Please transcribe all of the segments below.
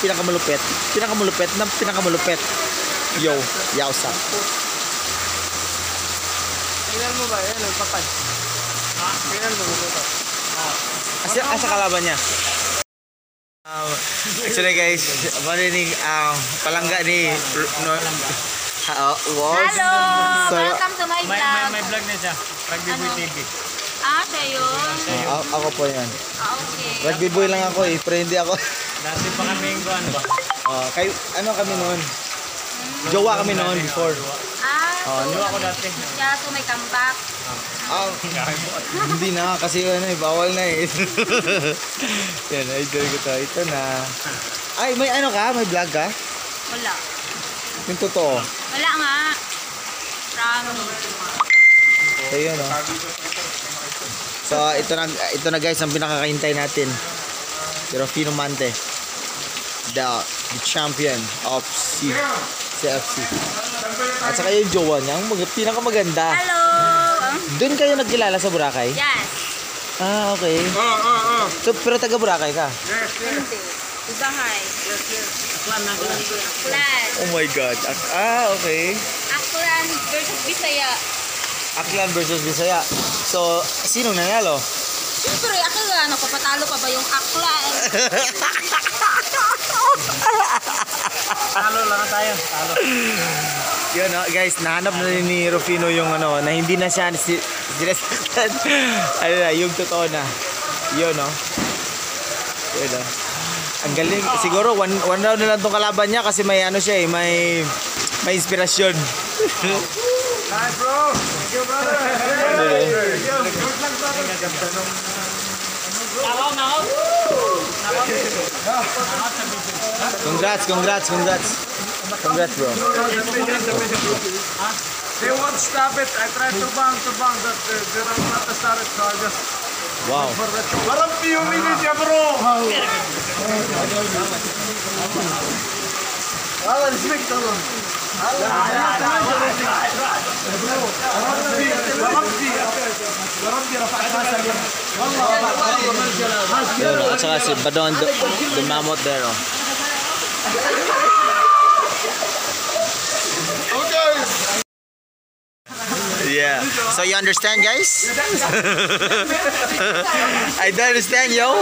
pinakamalupit. Pinakamalupit na pinakamalupit. Yo, yausa. Tingnan mo ba? Yan, nagpapad. Tingnan mo ito. Asa kalaban niya? Actually guys, marinig ang palangga ni wow. Hello! Welcome to my vlog. May vlog na siya. Rugby Boy TV. Siya yun? Ako po yan. Okay. Rugby boy lang ako eh, pero hindi ako. Dati pa kami yung guan ba? Kayo, ano kami noon? Jowa kami noon before. Jowa ko dati. Kaya so may comeback. Hindi na kasi ano eh, bawal na eh. Yan, idol ko to. Ito na. Ay, may ano ka? May vlog ka? Wala. Yung totoo. Wala nga. Promise. So yun o. So ito na guys ang pinakakaintay natin. Si Rufino Mante. The champion of CFC. At saka yung jowa niya, ang pinakamaganda. Hello! Doon kayo nagkilala sa Boracay? Yes. Okay. So, pero taga Boracay ka? Hindi. Ibahay. Aklan. Oh my God. Okay. Aklan versus Bisaya. Aklan versus Bisaya. So, sinong nanalo? Siyempre, Aklan. Napapatalo pa ba yung Aklan? Talo lang tayo. Talo. Yun guys, nahanap na ni Rufino yung ano, na hindi na siya sinasaktan. Ano na, yung totoo na. Yun Yun Ang galing. Siguro one round na lang itong kalaban niya kasi may ano siya eh, may inspirasyon. Nice bro. Thank you brother. Congrats bro. They won't stop it. I tried to bang, but they don't want to start it, so I just Wow. parang few minutes ya bro. Respect talon. At saka si Badon Dumamot there Yeah. So you understand guys? I don't understand yo.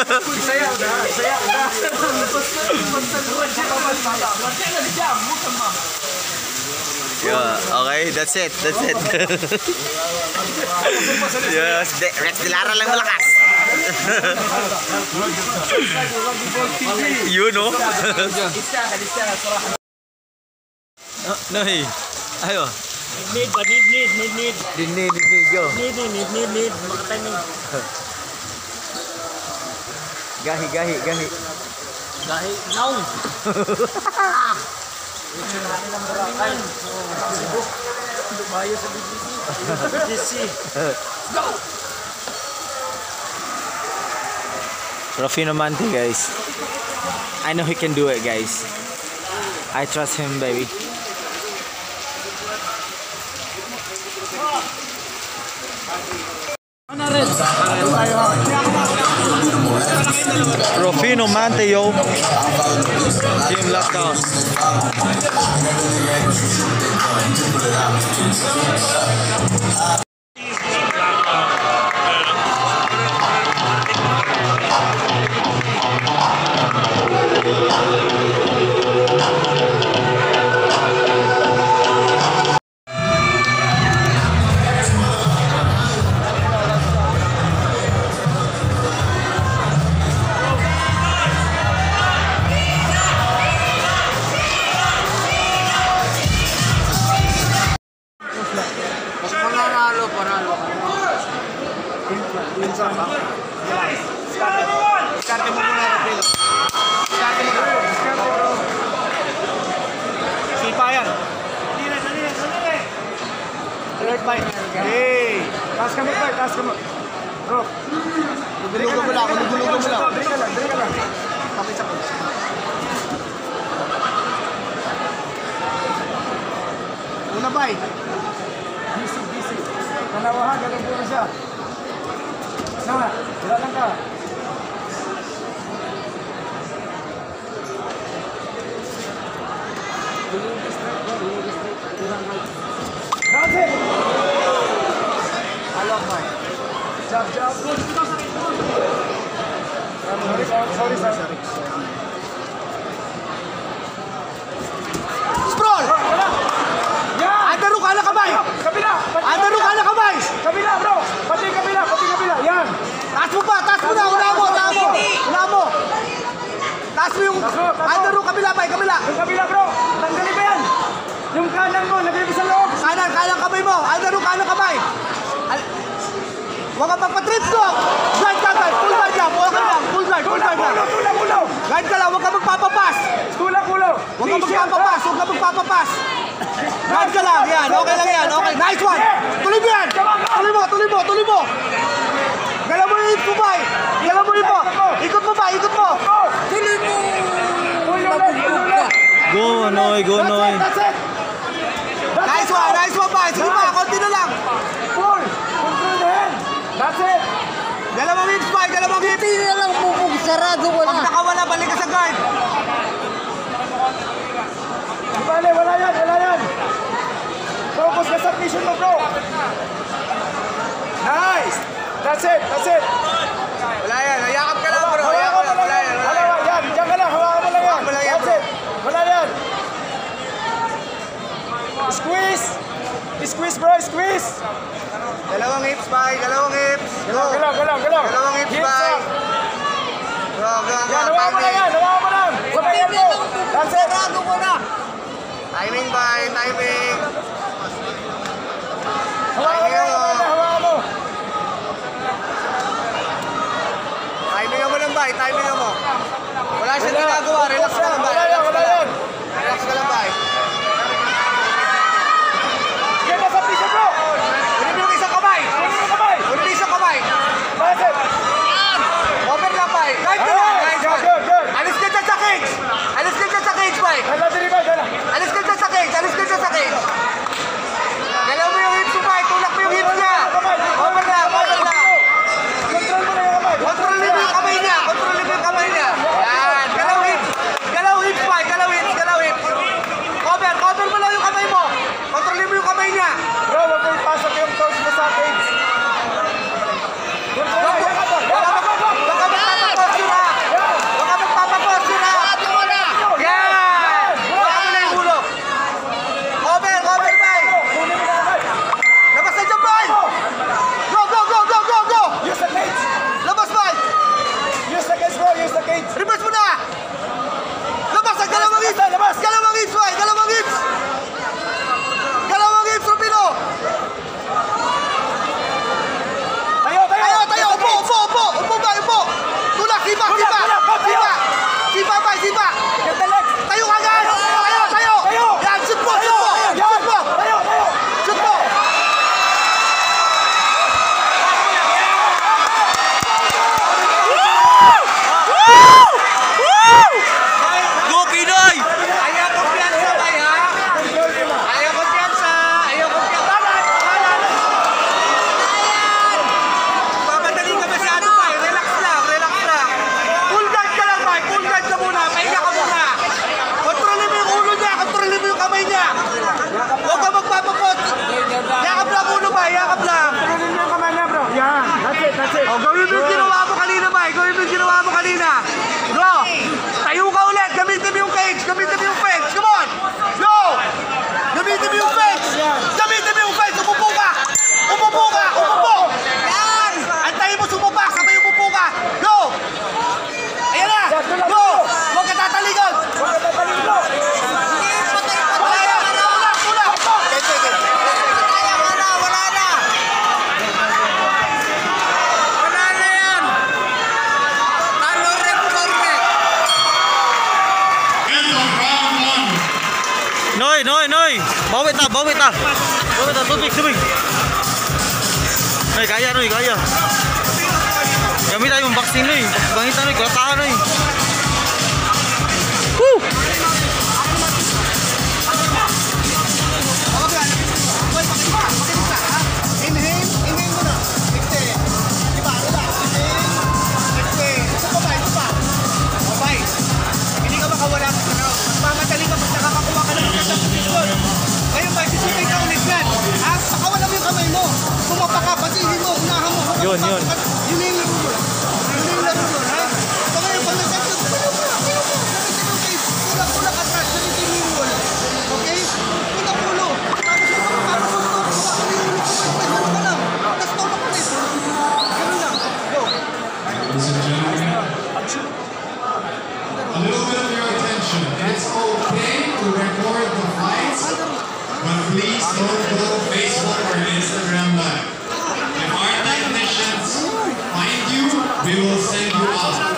Yeah, okay, that's it. Yes, Rex Dilara lang malakas. You know? No, hey. Ayo. Need. Go. Need. Makatiming. Gahi. Gahi. Naong. Dumayo sa BBC. Go! Rufino Mante guys. I know he can do it guys. I trust him baby. Rufino Mante yo. Team lockdown. Panalo. Diskarte mo muna, Rapilo. Diskarte mo na. Sipa yan. Sandali. Alert by. Hey! Taas ka mo. Bro. Dulugan mo lang. Drink ka lang. Kapit sa ko. Una bay. Busy. Panawahan, ganun po na siya. Wala lang ka. Kanan mo, lagay mo sa loob. Kanan kamay mo. Ano kanan kamay? Huwag ka magpatrip ko. Guard ka, guard. Full guard lang. Full guard lang. Ulo. Guard ka lang, huwag ka magpapapas. Ulo. Huwag ka magpapapas. Guard ka lang, yan. Okay lang yan. Okay. Nice one. Tuloy mo yan. Tuloy mo. Galaw mo yung hip mo, bay. Ikot mo. Tuloy mo. Go, Noy. That's it. Nice one, bay. Sige pa, konti na lang. Pull. Control the hand. That's it. Dalawang hips, bay. Hindi na lang bubog, sarado ko Pag na. nakawala, balik ka sa guard. Bale, wala yan. Focus ka sa mission mo, bro. Nice. That's it. Wala yan. Yakap ka lang, bro. Hawakan mo lang yan. Yan, diyan ka lang. Hawakan mo lang yan. That's it. Wala yan. Squeeze, bro. Squeeze. Dalawang hips, bay. Dalawang hips. Galaw. Dalawang hips, bay. Go. Yan, hawakan mo lang yan. Sabay yan, bro. That's it. Sarado ko na. Timing, bay. Timing. Hawakan mo. Timing mo lang, bay. Timing mo. Wala siyang ginagawa. Relax ka lang, bay. Wala yan. Relax ka lang, bay. Sige, nasa piso, bro. Kunin mo yung isang kamay. That's it. Open lang, bay. Right to lang. Nice one. Good. Alis ka dyan sa cage. Bay. Dala. Alis ka dyan sa cage. Galaw mo yung hips mo, bay. Tulak mo yung hips niya. Open lang. Control mo na yung kamay. Kontrolin mo yung kamay niya. Yan. Galaw hips, bay. Galaw hips. Cover mo lang yung kamay mo. Kontrolin mo yung kamay niya. Bro, wag mo ipasok yung toes mo sa cage. Huwag ka magpapaposture, ha. Sarado ko na. Yan. Huwag mo na yung ulo. Cover, bay. Kunin mo na agad. Labas na dyan, bay. Go. Use the cage. Labas, bay. Use the cage, bro. Use the cage. Reverse mo na. Labas ang dalawang hips. Labas. Dalawang hips, bay. Dalawang hips, Rufino. Tayo. Upo, bay. Tulak, sipa. Get the legs. Tayo ka agad. Tayo. Yan, shoot mo. Go, Pinoy! Ayaw kumpiyansa, bay, ha? Ayaw kumpiyansa. Papadali ka masyado, bay. Relax lang. Full guard ka lang, bay. Full guard ka muna. Pahinga ka muna. Kontrolin mo yung ulo niya. Kontrolin mo yung kamay niya. Huwag ka magpapapot. Yakap lang ulo, bay. Yakap lang. Tuloy mo yung kamay niya, bro. Yan. That's it. O, gawin mo yung ginawa mo kanina, bay. Go! Tayo ka ulit. Gamitin mo yung cage. Come on! Go! Gamitin mo yung fence. Umupo ka. Yan! Antayin mo sumubak. Sabay umupo ka. Go! Ayan na. Go! Huwag ka tataligon. Bro. Sige, patay. Wala yan. Tulak. Wala na yan. Talo rin, korne. Noy. Bawit ta. Tubig. Noy, kaya. Gamit tayo yung vaccine, Noy. Bangita, Noy. Kulatahan, Noy. Woo! Hindi ka makawala sa ano. Mamadali ka pag nakakakuha ka ng magandang posisyon. Ngayon ba, sisipin ka ulit yan. Ha? Pakawala mo yung kamay mo. Pumapa ka, patihin mo, unahan mo. Yun. Yun na yung laro doon. Ha? So ngayon, pag nag-set yun, tulak atras, nalitin mo yung wall. Okay? Pulo. Tapos yung mga papasuntok, ulo ko, ganun ka lang. Tapos tulak ulit. Ganun lang. Go. Ladies and gentlemen, a little bit of your attention. It's okay to record the fights, but please don't go Facebook or Instagram live. If our technicians find you, we will send you out.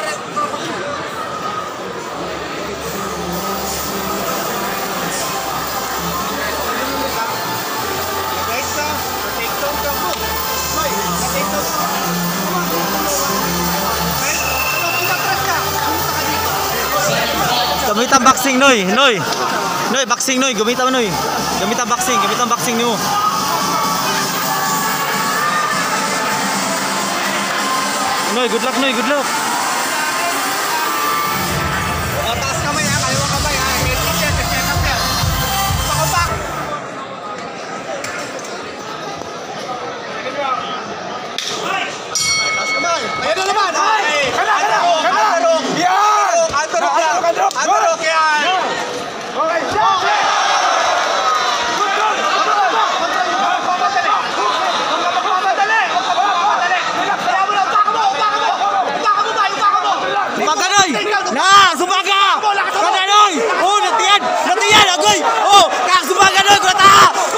Gamitan boxing Noy, boxing Noy, gamitan Noy. Gamitan boxing nimo. Noy, good luck Noy, good luck. Taas kamay ha, kaliwang kamay ha. Check up yan. Pakupak. Taas kamay. Ayan na naman. Underhook. Yan. Underhook yan. Okay. Maganoy! Na! Sumaga! Maganoy! Oh, natiyan! Agoy! Oh! Kak sumaga noy! Kulata!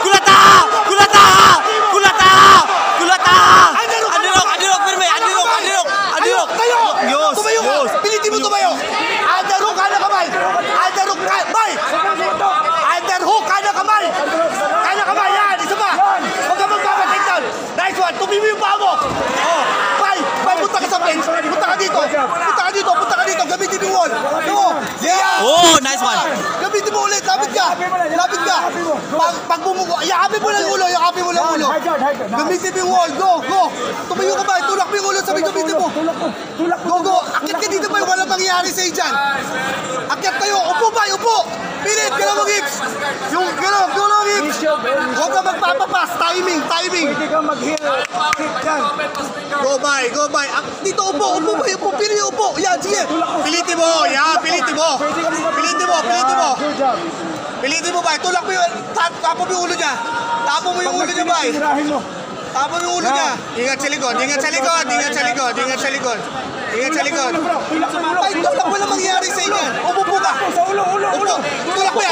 Andirok! Firme! Andirok! Yos! Pilitin mo tumayo! Underhook, kada kamay! Underhook, bay! Underhook, kada kamay! Kada kamay, yan! Isa pa! Huwag ka magpapatik down! Nice one! Tumimi yung paa mo! Oh! Bay! Punta ka sa bench! Punta ka dito! Gamitin yung wall! Yeah! Oh! Nice one! Gamitin mo ulit! Lapit ka! Pag bumuko, yakapin mo lang ulo! Gamitin mo yung wall! Go! Tumayo ka ba? Tulak mo yung ulo sa gamitin mo! Go! Akit ka dito ba? Walang mangyayari sa'yo dyan! Akit tayo! Upo ba? Pilit! Galawang hips! Yung galawang hips! Huwag ka magpapapas! Timing! Pwede kang mag-heel. Go by! Dito upo! Pili upo! Yan, sige! Pilitin mo! Pilitin mo ba? Tulak mo yung... Tapo mo yung ulo niya! Bay! Tapo mo yung ulo niya! Ingat sa likod! Ay, tulak mo lang mangyayari sa inyo! Upo ka! Tulak mo yan!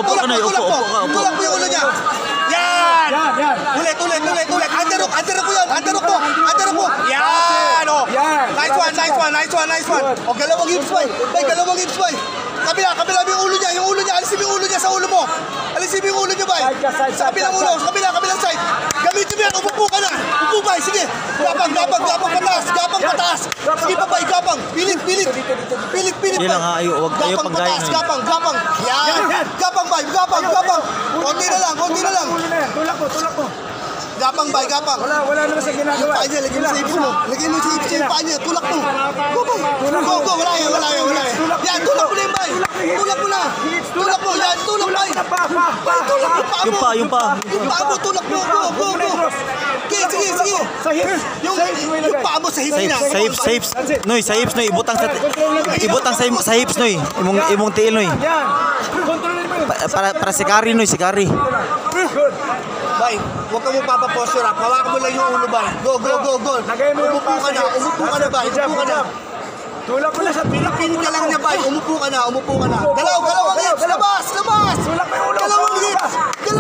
Tulak mo yung ulo niya! Yan! Ulit! Underhook mo! Yan! Oh! Nice one! O, galawang hips, bay! Kabila mo yung ulo niya! Alisin mo yung ulo niya sa ulo mo! Bay! Sa kabilang ulo! Kabilang side! Gamitin mo yan! Upo ka na! Bay! Sige! Gapang pataas! Sige pa, bay! Gapang! Pilit! Yan lang ha, huwag kayo paggayan. Gapang! Yan! Gapang! Konti na lang! Tulak mo. Gapang! Wala naman sa ginagawa. Paa niya, lagyan mo sa hips mo yung paa niya, tulak mo! Go! Wala yan! Yan! Tulak mo na yung bay! Tulak mo! Yan! Tulak bay! Bay! Tulak mo paa mo! Yung pa. Yung paa mo! Tulak mo! Go! Sige! Sa hips. Yung paa mo sa hips niya! Sa hips. Noy, ibutang sa hips Noy. Imong tiil Noy. Yan. Kontrolin mo yun. Para si Kari Noy, Good. Bay, huwag ka mo papaposture up. Hawakan mo lang yung ulo, bay. Go! Lagay mo yung Umupo ka na, bay. Tulak mo na sa Pilit ka lang niya, bay. Umupo ka na. Galawang hips! Labas! Tulak mo yung ulo. Galawang hips!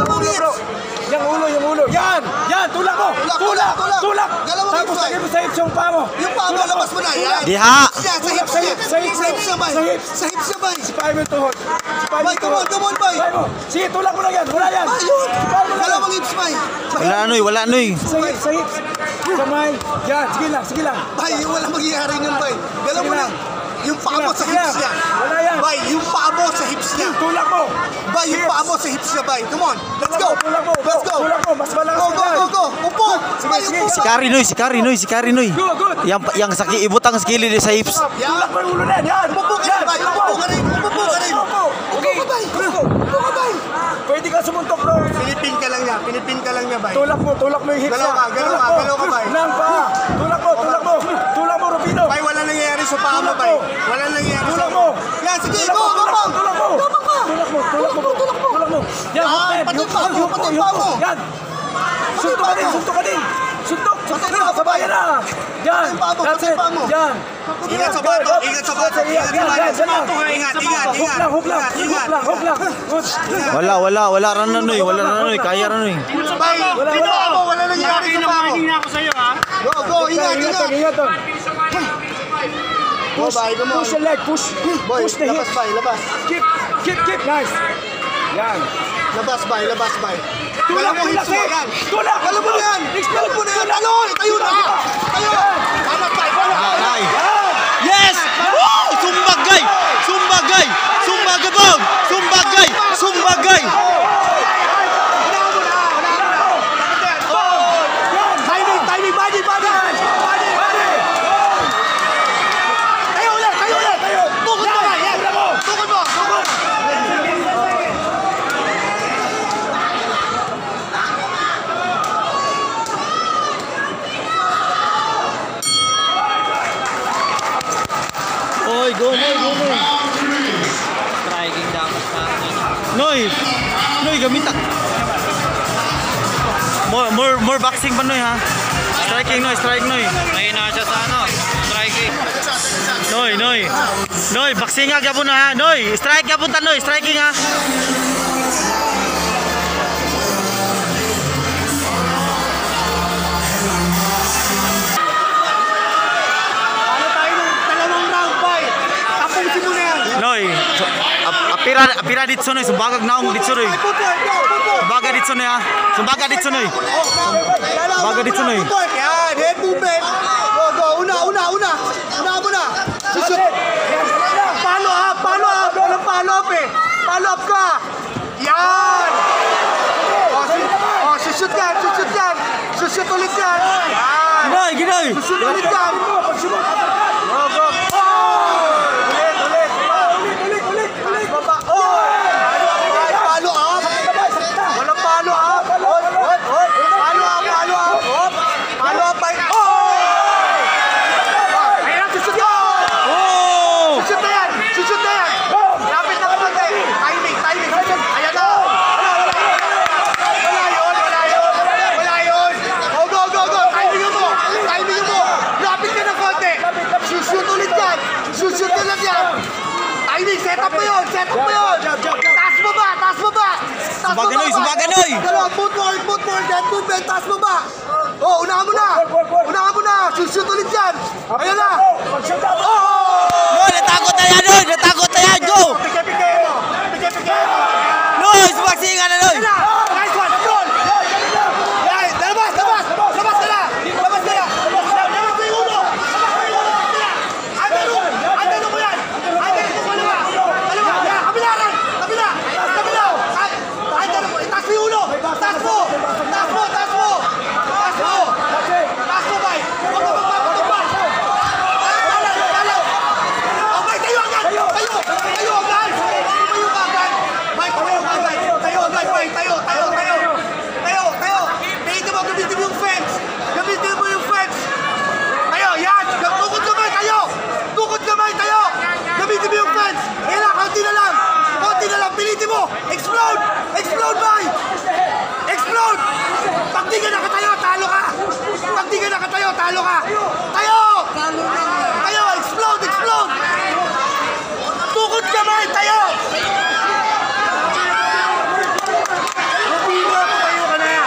Yung ulo. Yan! Tulak mo! Tulak! Galawang hips, Tapos bay. lagay mo sa hips yung paa mo. Yung paa mo, labas mo na. Yan. Diha. Yan, sa hips niya, bay. Sa hips niya, bay. Sipahin mo yung tuhod. Bay, come on, bay. Sipahin mo. Sige, tulak mo lang yan. Wala yan. Ayun! Galawang hips, bay. Wala Noy. Sa hips. Kamay. Yan. Sige lang. Bay, wala mangyayari nun, bay. Galaw mo lang. Yung paa mo sa hips niya. Wala yan. Bay, yung paa mo sa hips niya. Tulak mo. Bay, yung paa mo sa hips niya, bay. Come on, let's go. Tulak mo. Mas malakas Go. Upo. Bay, upo. Si Kari Noy. Good. Yang ibutang sa kilid sa hips. Tulak mo yung ulo na yan. Yan. Upo ka rin, bay. Upo ka rin. Upo ka, bay. Pwede ka sumuntok, bro. Pinipin ka lang niya, bay. Tulak mo yung hips Galaw ka, bay. Nang pa. Tulak mo, Rufino. Bay, wala nangyayari sa paa mo, bay. Wala nangyayari sa Tulak mo. Yan, sige, go, gapang. Tulak mo. Yan, Pati yung paa mo. Yan. Suntok ka din, suntok ka din. Suntok na, sabay na. Yan, that's it. Yan. Ingat sa bato, ingat sa bato. Ingat sa bato. Ingat. Hook lang. Wala Ranoy, kaya Ranoy. Wala nangyari sa bato. Hindi na ako sa'yo, ha? Go, ingat. Ingat. Push the leg, push the hip. Labas. Keep, nice. Yan. Labas, bay. Tulak mo hit yan. Alam mo na yan. Explode mo na yan. Tayo na. Hanap, bay. Ay. Yes! Woo! Sumbagay! Bong! Sumbagay! Timing, body. Tayo ulit. Tukod mo nga, yan. Tukod mo. Oy, go, Noy. Striking dapat sa akin. Noy, gamita. More boxing pa, Noy, ha? Striking, Noy. Ngayon na siya sa striking. Noy, boxing nga gabon na, ha? Noy, strike gabon ta, Noy. Striking, ha? Ano tayo ng dalawang round, bay? Tapusin mo na yan. Noy, apira ditso, Noy. Sumbagag naong ditso, Noy. Sumbaga ditso, Noy, ha? Sumbaga ditso, Noy. Yan, head movement. Go. Una mo na. Susut. Follow up. Walang follow up eh. Follow up ka. Yan. Susut yan. Susut ulit yan. Yan. Ginoy. Susut ulit yan. Go. Ulit. Baba. Follow up. Walang follow up. Follow up by. Ayan, susut yan. Susut na yan. Lapit na konti. Timing. Ayan na. Wala yun. Go. Timing mo. Lapit ka na konti. Susut ulit yan. Timing, set up mo yun. Taas mo ba? Sumbaga, Noy. Footwork, head movement, taas mo ba? Unahan mo na. Susut ulit yan. Ayan na. Noy, natakot na yan, go! Pike mo. Noy, sumasinga na, Noy. Nice one, control. Yan, labas ka na. Labas mo yung ulo. Andalo mo yan. Dalawa. Yan, kabila. Andalo mo, itaas mo yung ulo. Taas mo, bay. Huwag ka magpapatumba. Dalaw. Okay, tayo agad. Tayo agad. Bay, tayo agad, bay. Tayo. Gamitin mo yung fence. Tayo, yan. Tukod kamay, tayo. Gamitin mo yung fence. Yan na, konti na lang. Pilitin mo. Explode, bay. Explode. Pag di ka nakatayo, talo ka. Tayo, explode. Tukod kamay, tayo. Tayo ka na.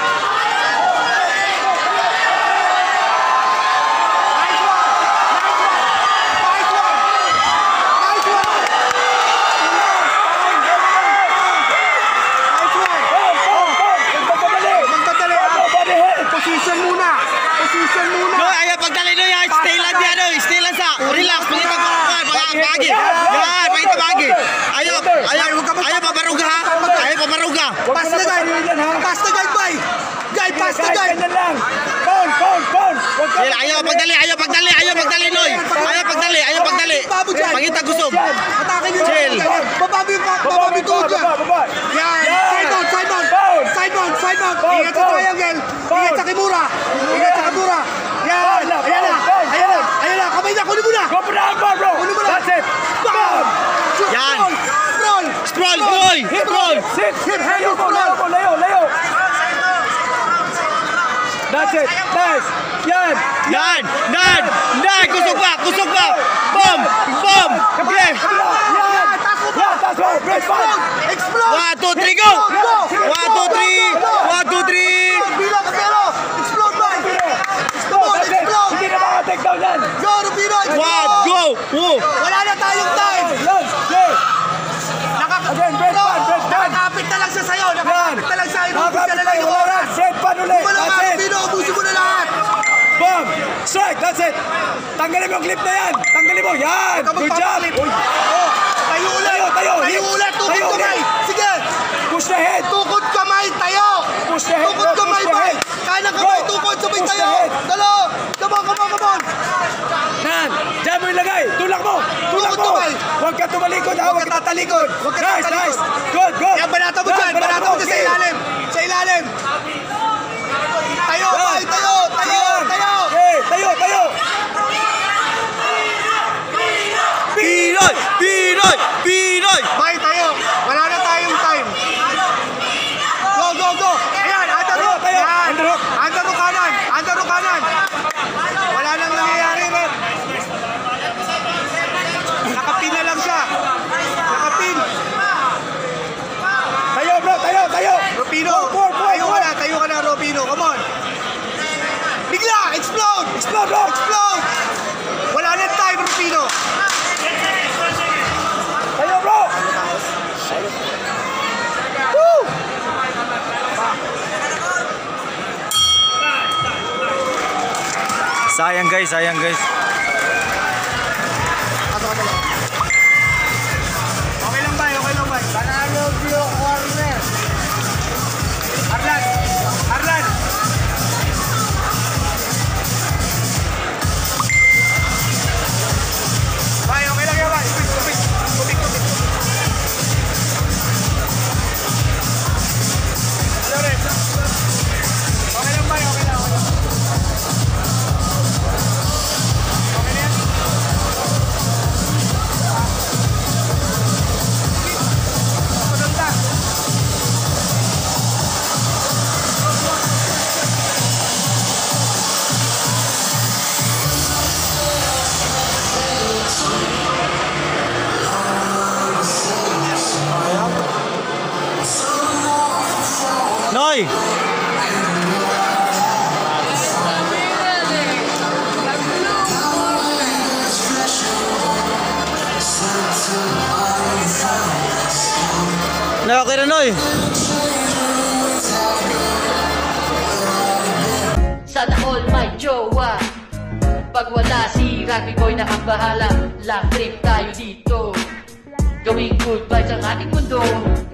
Position muna. Noy, ayaw pagdali, Noy, ha? Stay lang yan, Noy. Stay lang sa. Relax, pakita bagi. Yan, pakita bagi. Ayaw paparuga, ha? Ayaw paparuga. Pass na guide, bay. Pass na guide. Ganyan lang. Pound. Ayaw pagdali, Noy. Ayaw pagdali. Pakita gusog. Atake niyo. Chill. Bababi tuhod dyan. Yan. Side mount. Ingat sa triangle. Ingat sa kimura. Yan. Ayan na. Kamay na. Kunin mo na. Go for the armbar, bro. That's it. Bam. Yan. Sprawl. Noy. Sprawl. Sit. Layo. That's it. Nice. Yan. Nan! Kusog pa! Boom! Okay! Yan. That's right. Break one. Explode! 1, 2, 3, go! 1, 2, 3! Bilang ka pero! Explode ba? Come on, That's it. explode! Hindi na maka-take down yan. Go, Rufino! Explode! 1, go! Woo! Wala na tayong time! Yan. Okay. Again, break one. Nakakapit na lang siya sa'yo! Nakakapit na lang sa'yo! Nakakapit na lang yung tayo. oras! Break one ulit. Wala That's ka, it. Rufino! Ubusin mo na lahat! Boom! Strike! That's it! Tanggalin mo yung clip na yan! Tanggalin mo! Yan! Good job! Oh, tayo ulit! Tayo! Tayo ulit! Tukod Tayo kamay! ulit. Sige! Push the head! Tukod kamay! Tayo! Push the head! Tukod bro. kamay Push the ba? head! Kanan kamay! Bro, Tukod! Sabay push the tayo! head. Dalo! Come on! Nan! Diyan mo ilagay! Tulak mo! Tulak Tukod mo! kamay. Huwag ka tumalikod ha! Huwag ka tatalikod! Huwag ka Nice! tatalikod. Nice! Good! Good! Yan, banata mo dyan! Banata mo dyan sa Okay. ilalim! Sa ilalim! Tayo! Yan. Bay! Tayo! Okay! Tayo! Pinoy! Bay! Tayo! Wala na tayong time! Go! Ayan! Underhook! Tayo! Yan! Underhook. Underhook kanan! Wala nang nangyayari, man! Nakapin na lang siya! Nakapin! Tayo bro! Tayo! Rufino! Forward, Tayo ka na, Rufino! Come on! Bigla! Explode! Explode bro! Explode! Wala na time, Rufino! Tayo bro! Sayang guys. Okay lang ba? Banano view corner. Arlan. Bay, okay lang yan, bay. Tubig. Hello, Red. Okay lang, bay. Okay lang. Okay na yan? Padunta. Noy! Okay na, Noy! Sana all my jowa. Pag wala si Rocky Boy na ang bahala, lang trip tayo dito. Gawing good vibes ang ating mundo.